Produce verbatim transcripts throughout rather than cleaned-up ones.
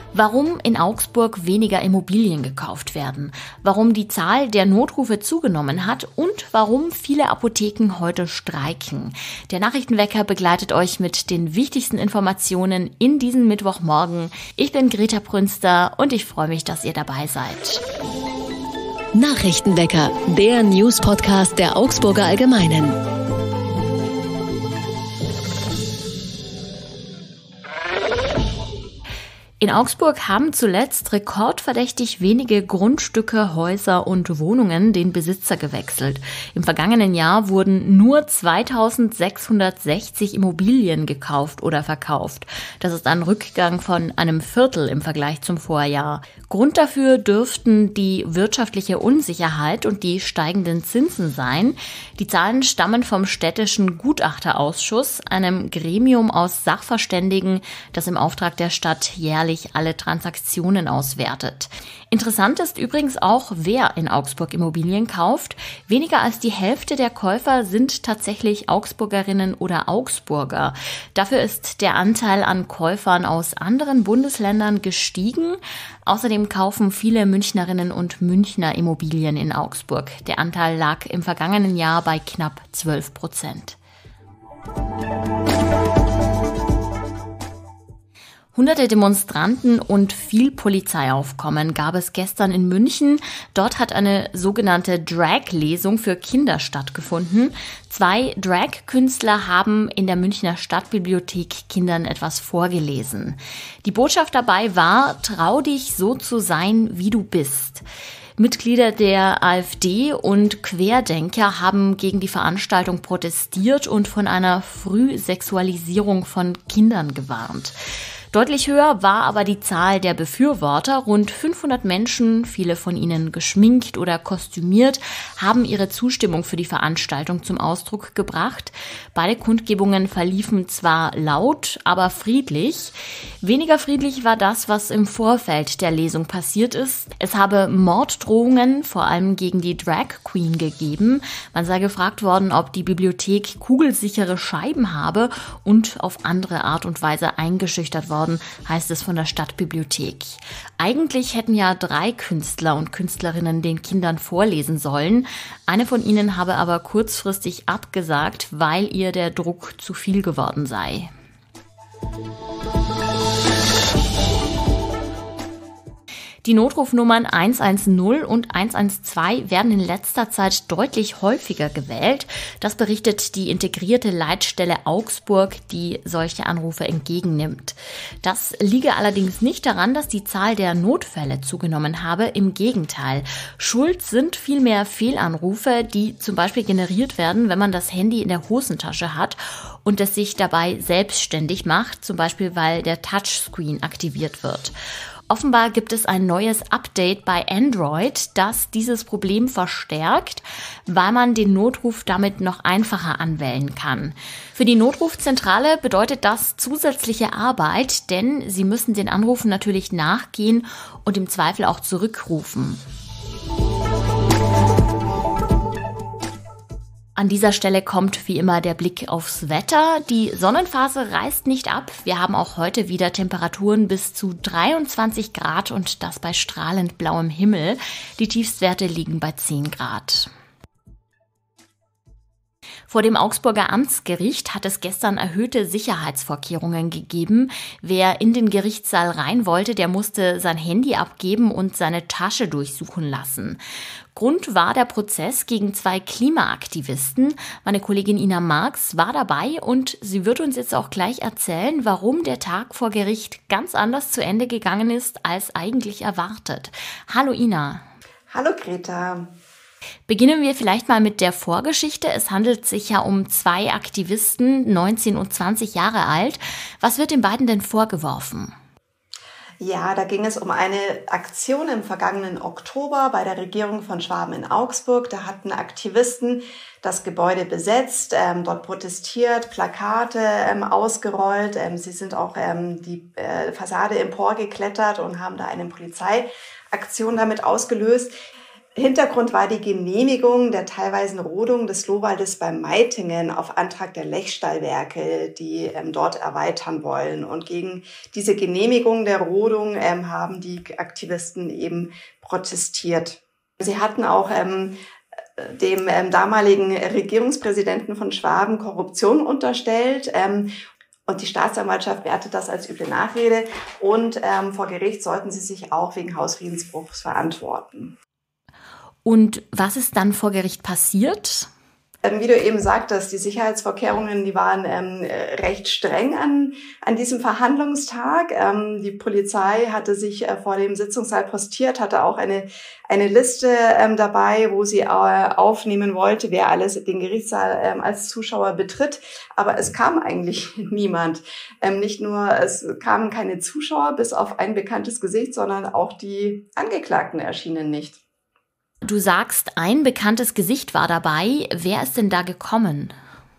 Warum in Augsburg weniger Immobilien gekauft werden, warum die Zahl der Notrufe zugenommen hat und warum viele Apotheken heute streiken. Der Nachrichtenwecker begleitet euch mit den wichtigsten Informationen in diesen Mittwochmorgen. Ich bin Greta Brünster und ich freue mich, dass ihr dabei seid. Nachrichtenwecker, der News-Podcast der Augsburger Allgemeinen. In Augsburg haben zuletzt rekordverdächtig wenige Grundstücke, Häuser und Wohnungen den Besitzer gewechselt. Im vergangenen Jahr wurden nur zweitausendsechshundertsechzig Immobilien gekauft oder verkauft. Das ist ein Rückgang von einem Viertel im Vergleich zum Vorjahr. Grund dafür dürften die wirtschaftliche Unsicherheit und die steigenden Zinsen sein. Die Zahlen stammen vom städtischen Gutachterausschuss, einem Gremium aus Sachverständigen, das im Auftrag der Stadt jährlich alle Transaktionen auswertet. Interessant ist übrigens auch, wer in Augsburg Immobilien kauft. Weniger als die Hälfte der Käufer sind tatsächlich Augsburgerinnen oder Augsburger. Dafür ist der Anteil an Käufern aus anderen Bundesländern gestiegen. Außerdem kaufen viele Münchnerinnen und Münchner Immobilien in Augsburg. Der Anteil lag im vergangenen Jahr bei knapp zwölf Prozent. Hunderte Demonstranten und viel Polizeiaufkommen gab es gestern in München. Dort hat eine sogenannte Drag-Lesung für Kinder stattgefunden. Zwei Drag-Künstler haben in der Münchner Stadtbibliothek Kindern etwas vorgelesen. Die Botschaft dabei war: Trau dich, so zu sein, wie du bist. Mitglieder der AfD und Querdenker haben gegen die Veranstaltung protestiert und von einer Frühsexualisierung von Kindern gewarnt. Deutlich höher war aber die Zahl der Befürworter. Rund fünfhundert Menschen, viele von ihnen geschminkt oder kostümiert, haben ihre Zustimmung für die Veranstaltung zum Ausdruck gebracht. Beide Kundgebungen verliefen zwar laut, aber friedlich. Weniger friedlich war das, was im Vorfeld der Lesung passiert ist. Es habe Morddrohungen, vor allem gegen die Drag Queen, gegeben. Man sei gefragt worden, ob die Bibliothek kugelsichere Scheiben habe und auf andere Art und Weise eingeschüchtert worden, heißt es von der Stadtbibliothek. Eigentlich hätten ja drei Künstler und Künstlerinnen den Kindern vorlesen sollen. Eine von ihnen habe aber kurzfristig abgesagt, weil ihr der Druck zu viel geworden sei. Die Notrufnummern eins eins null und eins eins zwei werden in letzter Zeit deutlich häufiger gewählt. Das berichtet die integrierte Leitstelle Augsburg, die solche Anrufe entgegennimmt. Das liege allerdings nicht daran, dass die Zahl der Notfälle zugenommen habe. Im Gegenteil. Schuld sind vielmehr Fehlanrufe, die zum Beispiel generiert werden, wenn man das Handy in der Hosentasche hat und es sich dabei selbstständig macht, zum Beispiel weil der Touchscreen aktiviert wird. Offenbar gibt es ein neues Update bei Android, das dieses Problem verstärkt, weil man den Notruf damit noch einfacher anwählen kann. Für die Notrufzentrale bedeutet das zusätzliche Arbeit, denn sie müssen den Anrufen natürlich nachgehen und im Zweifel auch zurückrufen. An dieser Stelle kommt wie immer der Blick aufs Wetter. Die Sonnenphase reißt nicht ab. Wir haben auch heute wieder Temperaturen bis zu dreiundzwanzig Grad und das bei strahlend blauem Himmel. Die Tiefstwerte liegen bei zehn Grad. Vor dem Augsburger Amtsgericht hat es gestern erhöhte Sicherheitsvorkehrungen gegeben. Wer in den Gerichtssaal rein wollte, der musste sein Handy abgeben und seine Tasche durchsuchen lassen. Grund war der Prozess gegen zwei Klimaaktivisten. Meine Kollegin Ina Marx war dabei und sie wird uns jetzt auch gleich erzählen, warum der Tag vor Gericht ganz anders zu Ende gegangen ist als eigentlich erwartet. Hallo Ina. Hallo Greta. Beginnen wir vielleicht mal mit der Vorgeschichte. Es handelt sich ja um zwei Aktivisten, neunzehn und zwanzig Jahre alt. Was wird den beiden denn vorgeworfen? Ja, da ging es um eine Aktion im vergangenen Oktober bei der Regierung von Schwaben in Augsburg. Da hatten Aktivisten das Gebäude besetzt, ähm, dort protestiert, Plakate ähm, ausgerollt. Ähm, sie sind auch ähm, die äh, Fassade emporgeklettert und haben da eine Polizeiaktion damit ausgelöst. Hintergrund war die Genehmigung der teilweisen Rodung des Lohwaldes bei Meitingen auf Antrag der Lechstallwerke, die ähm, dort erweitern wollen. Und gegen diese Genehmigung der Rodung ähm, haben die Aktivisten eben protestiert. Sie hatten auch ähm, dem ähm, damaligen Regierungspräsidenten von Schwaben Korruption unterstellt. Ähm, Und die Staatsanwaltschaft wertet das als üble Nachrede. Und ähm, vor Gericht sollten sie sich auch wegen Hausfriedensbruchs verantworten. Und was ist dann vor Gericht passiert? Ähm, wie du eben sagtest, die Sicherheitsvorkehrungen, die waren ähm, recht streng an, an diesem Verhandlungstag. Ähm, die Polizei hatte sich äh, vor dem Sitzungssaal postiert, hatte auch eine, eine Liste ähm, dabei, wo sie äh, aufnehmen wollte, wer alles den Gerichtssaal ähm, als Zuschauer betritt. Aber es kam eigentlich niemand. Ähm, nicht nur, es kamen keine Zuschauer bis auf ein bekanntes Gesicht, sondern auch die Angeklagten erschienen nicht. Du sagst, ein bekanntes Gesicht war dabei. Wer ist denn da gekommen?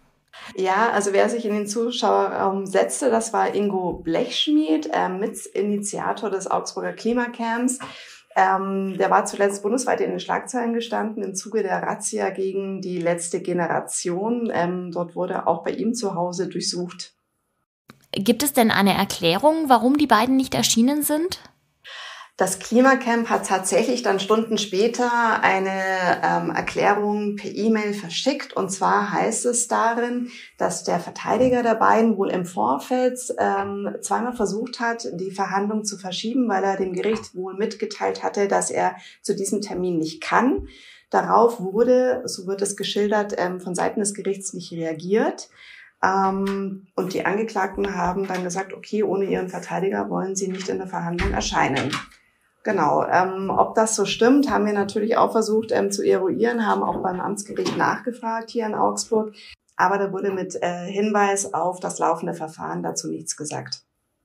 Ja, also wer sich in den Zuschauerraum setzte, das war Ingo Blechschmied, äh, Mitinitiator des Augsburger Klimacamps. Ähm, der war zuletzt bundesweit in den Schlagzeilen gestanden im Zuge der Razzia gegen die letzte Generation. Ähm, dort wurde auch bei ihm zu Hause durchsucht. Gibt es denn eine Erklärung, warum die beiden nicht erschienen sind? Das Klimacamp hat tatsächlich dann Stunden später eine ähm, Erklärung per E-Mail verschickt. Und zwar heißt es darin, dass der Verteidiger der beiden wohl im Vorfeld ähm, zweimal versucht hat, die Verhandlung zu verschieben, weil er dem Gericht wohl mitgeteilt hatte, dass er zu diesem Termin nicht kann. Darauf wurde, so wird es geschildert, ähm, von Seiten des Gerichts nicht reagiert. Ähm, und die Angeklagten haben dann gesagt, okay, ohne ihren Verteidiger wollen sie nicht in der Verhandlung erscheinen. Genau, ähm, ob das so stimmt, haben wir natürlich auch versucht ähm, zu eruieren, haben auch beim Amtsgericht nachgefragt hier in Augsburg. Aber da wurde mit äh, Hinweis auf das laufende Verfahren dazu nichts gesagt.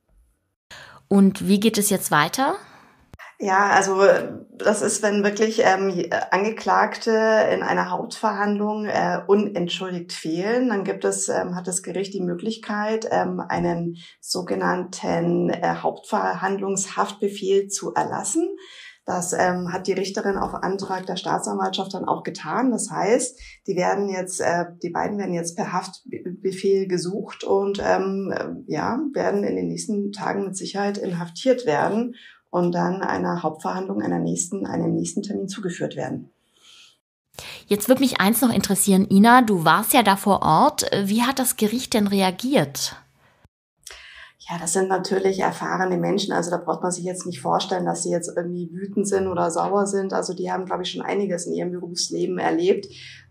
Und wie geht es jetzt weiter? Ja, also das ist, wenn wirklich ähm, Angeklagte in einer Hauptverhandlung äh, unentschuldigt fehlen, dann gibt es, ähm, hat das Gericht die Möglichkeit, ähm, einen sogenannten äh, Hauptverhandlungshaftbefehl zu erlassen. Das ähm, hat die Richterin auf Antrag der Staatsanwaltschaft dann auch getan. Das heißt, die werden jetzt, äh, die beiden werden jetzt per Haftbefehl gesucht und ähm, ja, werden in den nächsten Tagen mit Sicherheit inhaftiert werden und dann einer Hauptverhandlung, einer nächsten, einem nächsten Termin zugeführt werden. Jetzt würde mich eins noch interessieren, Ina, du warst ja da vor Ort. Wie hat das Gericht denn reagiert? Ja, das sind natürlich erfahrene Menschen. Also da braucht man sich jetzt nicht vorstellen, dass sie jetzt irgendwie wütend sind oder sauer sind. Also die haben, glaube ich, schon einiges in ihrem Berufsleben erlebt.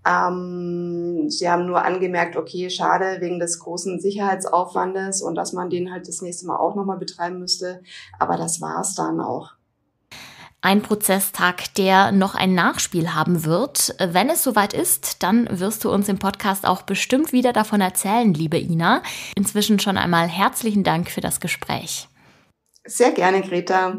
Ähm, sie haben nur angemerkt, okay, schade wegen des großen Sicherheitsaufwandes und dass man den halt das nächste Mal auch nochmal betreiben müsste. Aber das war's dann auch. Ein Prozesstag, der noch ein Nachspiel haben wird. Wenn es soweit ist, dann wirst du uns im Podcast auch bestimmt wieder davon erzählen, liebe Ina. Inzwischen schon einmal herzlichen Dank für das Gespräch. Sehr gerne, Greta.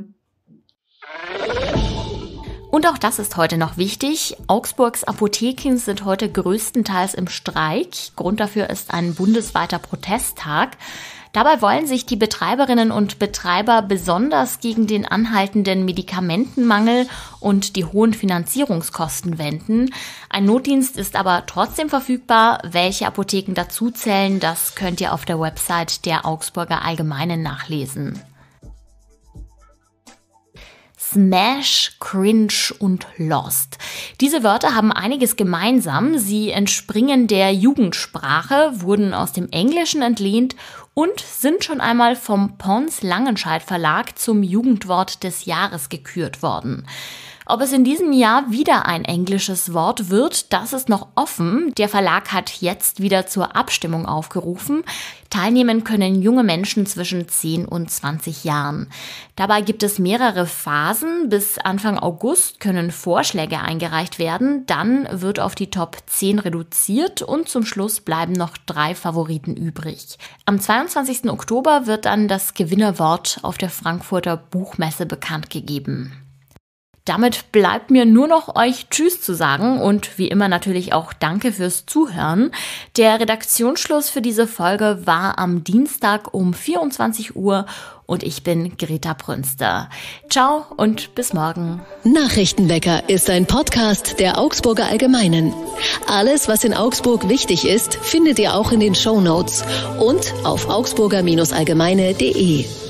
Und auch das ist heute noch wichtig. Augsburgs Apotheken sind heute größtenteils im Streik. Grund dafür ist ein bundesweiter Protesttag. Dabei wollen sich die Betreiberinnen und Betreiber besonders gegen den anhaltenden Medikamentenmangel und die hohen Finanzierungskosten wenden. Ein Notdienst ist aber trotzdem verfügbar. Welche Apotheken dazuzählen, das könnt ihr auf der Website der Augsburger Allgemeinen nachlesen. Smash, Cringe und Lost. Diese Wörter haben einiges gemeinsam. Sie entspringen der Jugendsprache, wurden aus dem Englischen entlehnt und sind schon einmal vom Pons Langenscheidt Verlag zum Jugendwort des Jahres gekürt worden. Ob es in diesem Jahr wieder ein englisches Wort wird, das ist noch offen. Der Verlag hat jetzt wieder zur Abstimmung aufgerufen. Teilnehmen können junge Menschen zwischen zehn und zwanzig Jahren. Dabei gibt es mehrere Phasen. Bis Anfang August können Vorschläge eingereicht werden. Dann wird auf die Top zehn reduziert und zum Schluss bleiben noch drei Favoriten übrig. Am zweiundzwanzigsten Oktober wird dann das Gewinnerwort auf der Frankfurter Buchmesse bekannt gegeben. Damit bleibt mir nur noch euch Tschüss zu sagen und wie immer natürlich auch Danke fürs Zuhören. Der Redaktionsschluss für diese Folge war am Dienstag um vierundzwanzig Uhr und ich bin Greta Brünster. Ciao und bis morgen. Nachrichtenwecker ist ein Podcast der Augsburger Allgemeinen. Alles, was in Augsburg wichtig ist, findet ihr auch in den Shownotes und auf augsburger Allgemeine punkt de.